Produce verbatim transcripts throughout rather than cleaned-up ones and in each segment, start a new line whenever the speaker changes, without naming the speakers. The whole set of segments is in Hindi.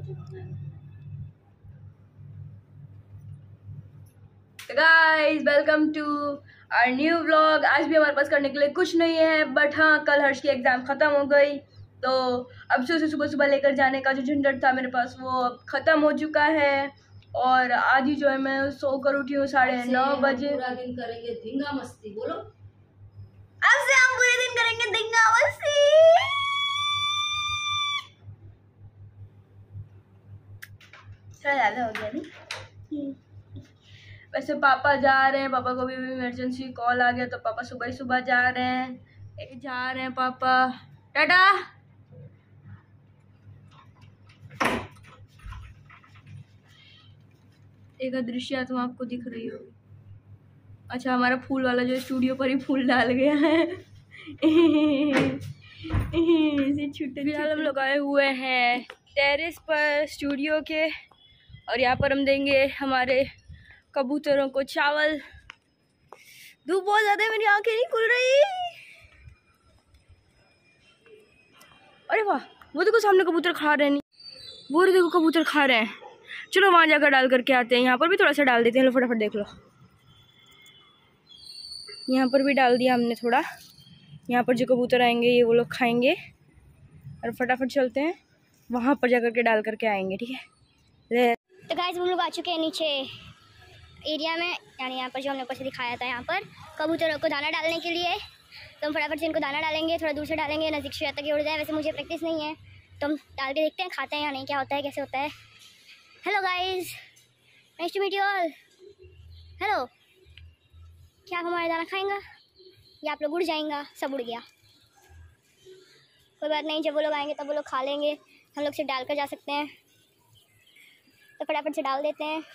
तो guys welcome to our new vlog. आज भी हमारे पास करने के लिए कुछ नहीं है, बट हाँ कल हर्ष की एग्ज़ाम ख़त्म हो गई, तो अब से उसे सुबह सुबह लेकर जाने का जो झंझट था मेरे पास वो अब ख़त्म हो चुका है। और आज ही जो है मैं सो कर उठी हूँ साढ़े नौ बजे।
पूरा दिन करेंगे धींगा मस्ती। बोलो,
अब से हम पूरे दिन करेंगे धींगा मस्ती। थोड़ा ज़्यादा हो गया नहीं? वैसे पापा जा रहे हैं, पापा को भी इमरजेंसी कॉल आ गया, तो पापा सुबह ही सुबह जा रहे हैं जा रहे हैं पापा। टाटा। एक दृश्य तुम आपको दिख रही हो। अच्छा, हमारा फूल वाला जो स्टूडियो पर ही फूल डाल गया है। इसे छुट्टे फिलहाल हम लोग आए हुए हैं टेरेस पर स्टूडियो के, और यहाँ पर हम देंगे हमारे कबूतरों को चावल। धूप बहुत ज्यादा है, मेरी आंखें नहीं खुल रही। अरे वाह, वो देखो सामने कबूतर खा रहे हैं। नहीं, वो देखो कबूतर खा रहे हैं। चलो वहां जाकर डाल करके आते हैं। यहाँ पर भी थोड़ा सा डाल देते हैं। लो फटाफट देख लो, यहाँ पर भी डाल दिया हमने थोड़ा। यहाँ पर जो कबूतर आएंगे ये वो लोग खाएंगे, और फटाफट चलते हैं वहाँ पर जाकर के डाल करके आएंगे। ठीक है,
तो गाइस हम लोग आ चुके हैं नीचे एरिया में, यानी यहाँ पर जो हमने ऊपर से दिखाया था, यहाँ पर कबूतरों को दाना डालने के लिए। तो हम फटाफट से इनको दाना डालेंगे, थोड़ा दूर से डालेंगे, नज़दीक से तक उड़ जाए। वैसे मुझे प्रैक्टिस नहीं है, तो हम डाल के देखते हैं खाते हैं या नहीं, क्या होता है, कैसे होता है। Hello guys, nice to meet you all. Hello, क्या आप हमारा दाना खाएंगा या आप लोग उड़ जाएंगा? सब उड़ गया, कोई बात नहीं, जब वो लोग आएंगे तब वो लोग खा लेंगे, हम लोग सिर्फ डाल कर जा सकते हैं। तो फटाफट से डाल देते हैं।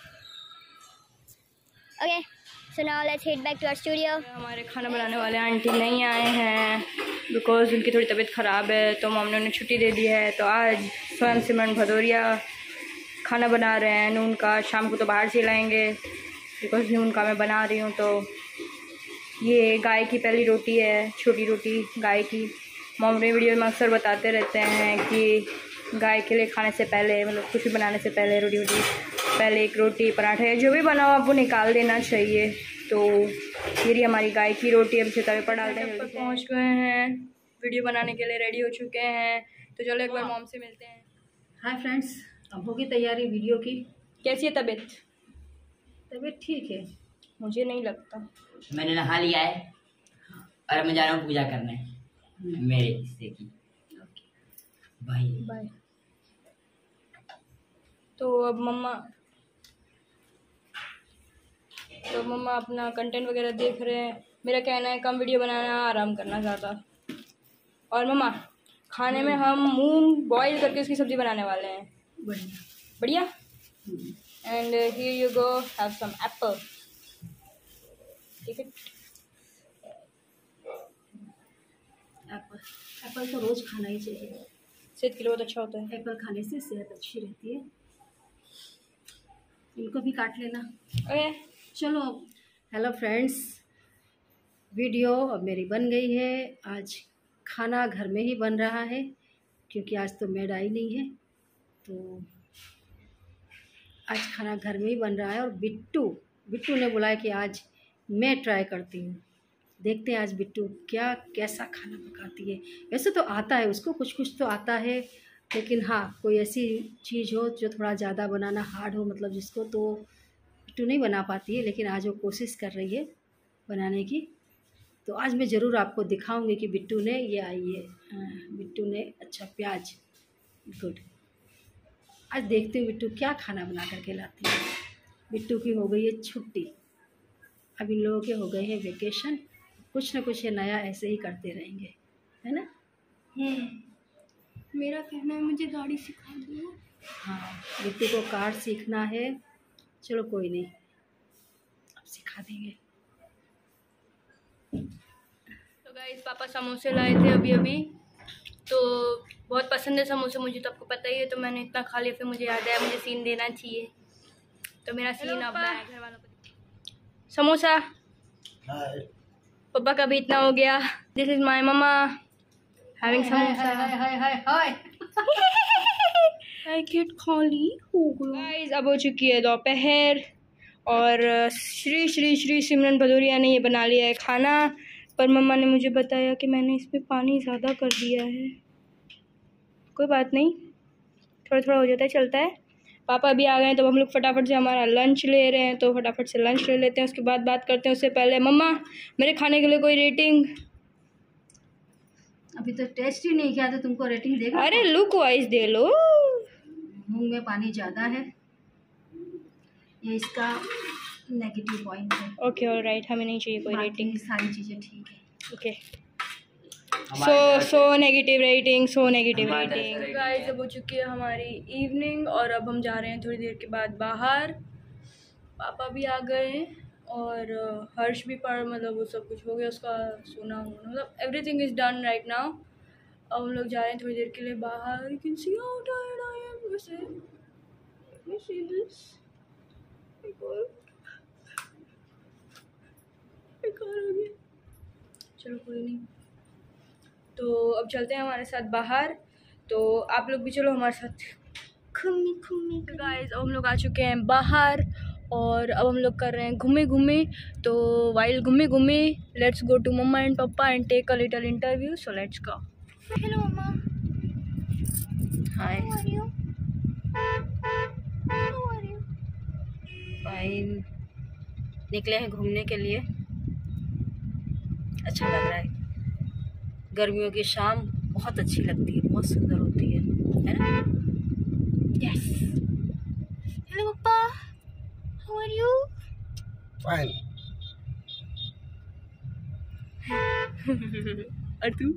Okay, so now let's head back to our studio.
हमारे खाना बनाने वाले आंटी नहीं आए हैं बिकॉज उनकी थोड़ी तबीयत ख़राब है, तो हमने उन्हें छुट्टी दे दी है। तो आज स्वयं सिमरन भदौरिया खाना बना रहे हैं नून का। शाम को तो बाहर से लाएंगे बिकॉज नून का मैं बना रही हूँ। तो ये गाय की पहली रोटी है, छोटी रोटी गाय की। मॉम अपने वीडियो में अक्सर बताते रहते हैं कि गाय के लिए खाने से पहले, मतलब कुछ भी बनाने से पहले रोटी वोटी पहले एक रोटी पराठा जो भी बनाओ आपको निकाल देना चाहिए। तो ये रही हमारी गाय की रोटी। अब से तवे पर डालते हैं। जल्दी पहुँच गए हैं, वीडियो बनाने के लिए रेडी हो चुके हैं। तो चलो एक बार मॉम से मिलते हैं।
हाय फ्रेंड्स, अब होगी तैयारी वीडियो की।
कैसी है तबीयत?
तबीयत ठीक है,
मुझे नहीं लगता।
मैंने नहा लिया है और अब मैं जा रहा हूँ पूजा करने मेरे हिस्से की। Bye
bye. तो अब मम्मा तो मम्मा अपना कंटेंट वगैरह देख रहे हैं। मेरा कहना है कम वीडियो बनाना, आराम करना ज़्यादा। और मम्मा खाने में हम मूंग बॉईल करके उसकी सब्ज़ी बनाने वाले हैं।
बढ़िया
बढ़िया। And here you go, have some apple. ठीक है,
एप्पल एप्पल तो रोज़ खाना ही चाहिए,
सेहत के लिए बहुत अच्छा होता है।
एप्पल खाने से सेहत अच्छी रहती है। इनको भी काट लेना।
ओके
चलो, हेलो फ्रेंड्स, वीडियो अब मेरी बन गई है। आज खाना घर में ही बन रहा है क्योंकि आज तो मेड आई नहीं है, तो आज खाना घर में ही बन रहा है। और बिट्टू बिट्टू ने बुलाया कि आज मैं ट्राई करती हूँ, देखते हैं आज बिट्टू क्या कैसा खाना पकाती है। वैसे तो आता है उसको, कुछ कुछ तो आता है, लेकिन हाँ कोई ऐसी चीज़ हो जो थोड़ा ज़्यादा बनाना हार्ड हो, मतलब जिसको, तो बिट्टू नहीं बना पाती है। लेकिन आज वो कोशिश कर रही है बनाने की, तो आज मैं ज़रूर आपको दिखाऊंगी कि बिट्टू ने ये आई है, बिट्टू ने अच्छा प्याज, गुड। आज देखते हैं बिट्टू क्या खाना बना करके लाती है। बिट्टू की हो गई है छुट्टी, अब इन लोगों के हो गए हैं वेकेशन। कुछ ना कुछ ये नया ऐसे ही करते रहेंगे, है ना।
मेरा कहना है मुझे गाड़ी सिखा दो।
हाँ, बिट्टू को कार सीखना है। चलो कोई नहीं, अब सिखा देंगे।
तो गाइस पापा समोसे लाए थे अभी अभी, तो बहुत पसंद है समोसे मुझे, तो आपको पता ही है। तो मैंने इतना खा लिया, फिर मुझे याद आया मुझे सीन देना चाहिए, तो मेरा सीन अब घर वालों को समोसा। पापा का भी इतना हो गया। This is my mama having samosa.
Hi hi hi hi.
Packet खाली हो गया। गाइस अब हो चुकी है दोपहर और श्री श्री श्री सिमरन भदौरिया ने ये बना लिया है खाना, पर मम्मा ने मुझे बताया कि मैंने इसमें पानी ज़्यादा कर दिया है। कोई बात नहीं, थोड़ा थोड़ा हो जाता है, चलता है। पापा अभी आ गए हैं तो हम लोग फटाफट से हमारा लंच ले रहे हैं, तो फटाफट से लंच ले लेते हैं, उसके बाद बात करते हैं। उससे पहले मम्मा मेरे खाने के लिए कोई रेटिंग?
अभी तो टेस्ट ही नहीं किया तो तुमको रेटिंग देगा?
अरे लुक वाइज दे लो।
मुंह में पानी ज़्यादा है, ये इसका नेगेटिव पॉइंट है।
ओके ऑलराइट, हमें नहीं चाहिए कोई रेटिंग,
सारी चीज़ें ठीक है।
Okay so so negative rating, so negative rating. Guys अब हो चुकी है हमारी इवनिंग और अब हम जा रहे हैं थोड़ी देर के बाद बाहर। पापा भी आ गए हैं और हर्ष भी पढ़ मतलब वो सब कुछ हो गया उसका सोना होना, मतलब everything is done right now. अब हम लोग जा रहे हैं थोड़ी देर के लिए बाहर। You can see how tired I am. वैसे लेट मी सी दिस, चलो कोई नहीं। तो अब चलते हैं हमारे साथ बाहर, तो आप लोग भी चलो हमारे साथ। खुम्मी खुम्मी गाइस अब हम लोग आ चुके हैं बाहर और अब हम लोग कर रहे हैं घूमे घूमे। तो वाइल घूमे घूमे let's go to mama and papa and take a little interview, so let's go. Hello mama.
Hi.
How are you? How are you?
Fine. निकले हैं घूमने के लिए, अच्छा लग रहा है। गर्मियों की शाम बहुत अच्छी लगती है, बहुत सुंदर होती है, है ना?
Yes. Hello papa, how are you?
Fine.
और तू?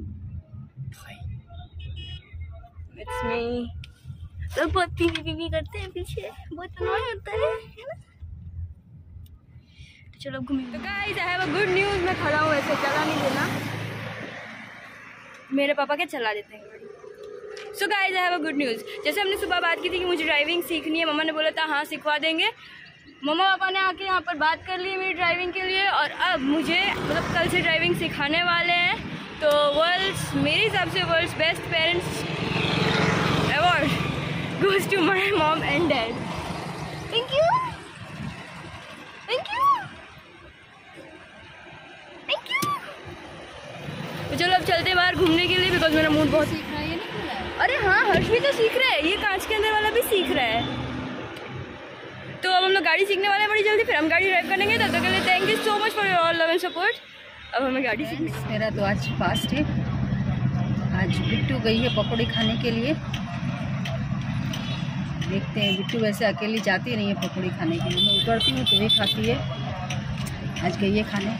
It's me. लोग बहुत पीपी पीपी करते हैं पीछे, बहुत अनोय होता है, है ना? तो चलो घूमें। तो guys I have a good news. मैं खड़ा हूँ, ऐसे चला नहीं देना, मेरे पापा के चला देते हैं गाड़ी। So guys I have a good news. जैसे हमने सुबह बात की थी कि मुझे ड्राइविंग सीखनी है, मम्मा ने बोला था हाँ सिखवा देंगे। मम्मा पापा ने आके यहाँ पर बात कर ली है मेरी ड्राइविंग के लिए और अब मुझे मतलब कल से ड्राइविंग सिखाने वाले हैं। तो वर्ल्ड्स मेरे हिसाब से world's best parents award goes to my mom and dad. Thank you thank you thank you. तो चलो अब चलते हैं बाहर घूमने के लिए, बिकॉज मेरा मूड बहुत सीख रहा है। ये नहीं खुला है? अरे हाँ, हर्ष भी तो सीख रहा है, ये कांच के अंदर वाला भी सीख रहा है। तो अब हम लोग गाड़ी सीखने वाले हैं बड़ी जल्दी, फिर हम गाड़ी ड्राइव करेंगे। तब तक के लिए thank you so much for your all love and support. अब हमें गाड़ी सीखनी है।
मेरा तो आज फास्ट है। आज बिट्टू गई है पकौड़ी खाने के लिए, देखते हैं। बिट्टू वैसे अकेली जाती नहीं है पकौड़ी खाने के लिए, मैं उतरती हूँ तो ये खाती है। आज गई है खाने।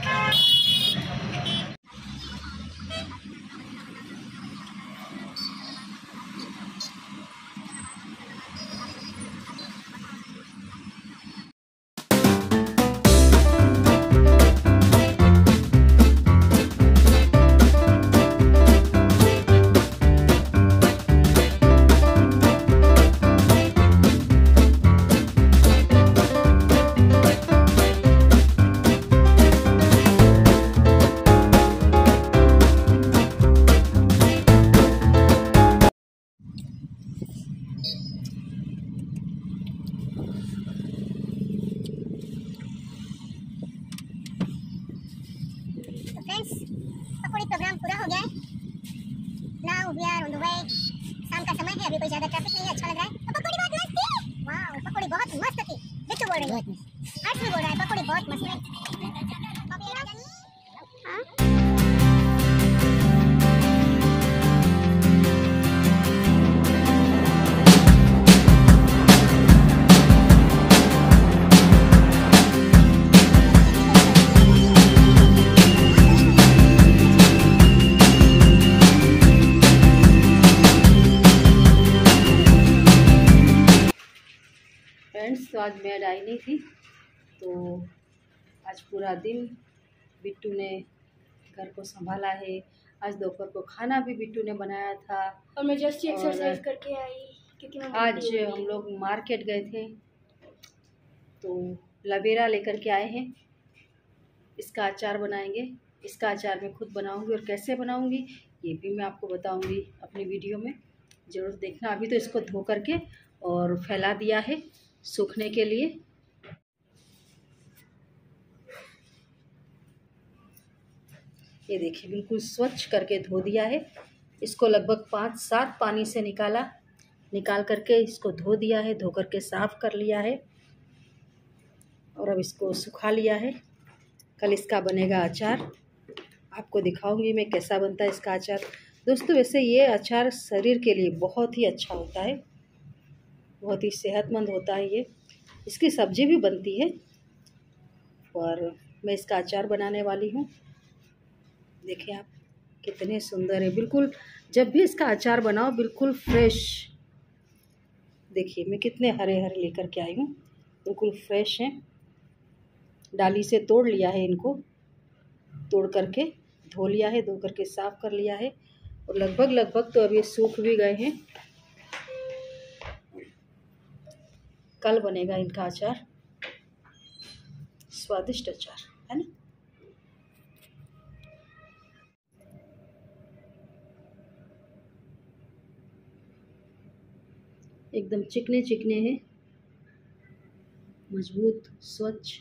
फ्रेंड्स पकौड़ी प्रोग्राम पूरा हो गया है। Now we are on the way. शाम का समय है, अभी कोई ज़्यादा ट्रैफिक नहीं है, अच्छा लग रहा है। और पकौड़ी बहुत मस्त थी। वाह, पकौड़ी बहुत मस्त थी। बिट्टू बोल रही है, अर्श भी बोल रहा है पकौड़ी बहुत मस्त है। हाँ?
फ्रेंड्स तो आज मैड आई नहीं थी, तो आज पूरा दिन बिट्टू ने घर को संभाला है। आज दोपहर को खाना भी बिट्टू ने बनाया था
और मैं जस्ट
और
एक्सरसाइज करके आई क्योंकि मैं
आज हम लोग मार्केट गए थे तो लवेरा लेकर के आए हैं। इसका अचार बनाएंगे। इसका अचार मैं खुद बनाऊंगी और कैसे बनाऊंगी ये भी मैं आपको बताऊंगी अपनी वीडियो में, ज़रूर देखना। अभी तो इसको धो करके और फैला दिया है सूखने के लिए। ये देखिए बिल्कुल स्वच्छ करके धो दिया है। इसको लगभग पाँच सात पानी से निकाला निकाल करके इसको धो दिया है, धो करके साफ़ कर लिया है और अब इसको सुखा लिया है। कल इसका बनेगा अचार, आपको दिखाऊंगी मैं कैसा बनता है इसका अचार। दोस्तों वैसे ये अचार शरीर के लिए बहुत ही अच्छा होता है, बहुत ही सेहतमंद होता है ये। इसकी सब्ज़ी भी बनती है और मैं इसका अचार बनाने वाली हूँ। देखिए आप कितने सुंदर है, बिल्कुल जब भी इसका अचार बनाओ बिल्कुल फ्रेश। देखिए मैं कितने हरे हरे लेकर के आई हूँ, बिल्कुल फ्रेश हैं। डाली से तोड़ लिया है, इनको तोड़ करके धो लिया है, धो करके साफ़ कर लिया है और लगभग लगभग तो अब ये सूख भी गए हैं। कल बनेगा इनका अचार, स्वादिष्ट अचार है ना। एकदम चिकने चिकने हैं, मजबूत, स्वच्छ।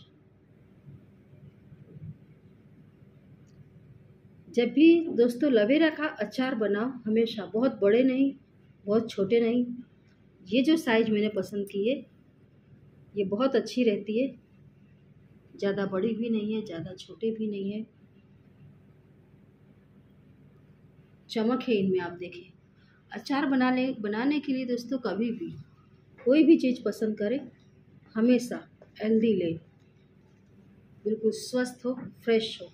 जब भी दोस्तों लवेरा का अचार बनाओ हमेशा बहुत बड़े नहीं, बहुत छोटे नहीं, ये जो साइज़ मैंने पसंद की है ये बहुत अच्छी रहती है। ज़्यादा बड़ी भी नहीं है, ज़्यादा छोटे भी नहीं है, चमक है इनमें। आप देखिए अचार बनाने बनाने के लिए दोस्तों कभी भी कोई भी चीज़ पसंद करें हमेशा हेल्दी ले, बिल्कुल स्वस्थ हो, फ्रेश हो।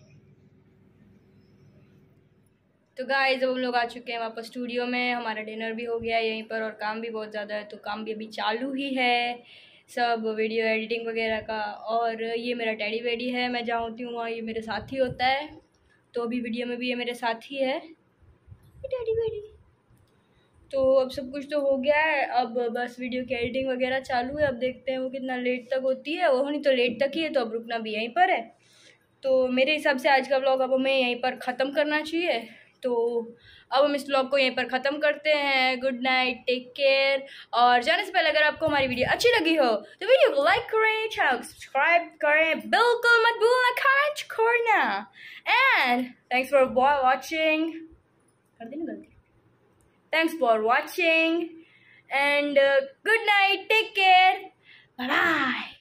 तो गाइस जब हम लोग आ चुके हैं वापस स्टूडियो में, हमारा डिनर भी हो गया है यहीं पर और काम भी बहुत ज़्यादा है, तो काम भी अभी चालू ही है सब वीडियो एडिटिंग वगैरह का। और ये मेरा टेडी वेडी है, मैं जहाँ होती हूँ वहाँ ये मेरे साथ ही होता है, तो अभी वीडियो में भी ये मेरे साथ ही है टेडी वेडी। तो अब सब कुछ तो हो गया है, अब बस वीडियो की एडिटिंग वगैरह चालू है। अब देखते हैं वो कितना लेट तक होती है, वो नहीं तो लेट तक ही है, तो अब रुकना भी यहीं पर है। तो मेरे हिसाब से आज का व्लॉग अब हमें यहीं पर ख़त्म करना चाहिए, तो अब हम इस व्लॉग को यहीं पर ख़त्म करते हैं। Good night, take care. और जाने से पहले अगर आपको हमारी वीडियो अच्छी लगी हो तो वीडियो को लाइक करें, चैनल को सब्सक्राइब करें, बिल्कुल मत भूलना कमेंट करना। एंड थैंक्स फॉर वॉचिंग, कर देना गलती। Thanks for watching and uh, good night, take care, bye bye.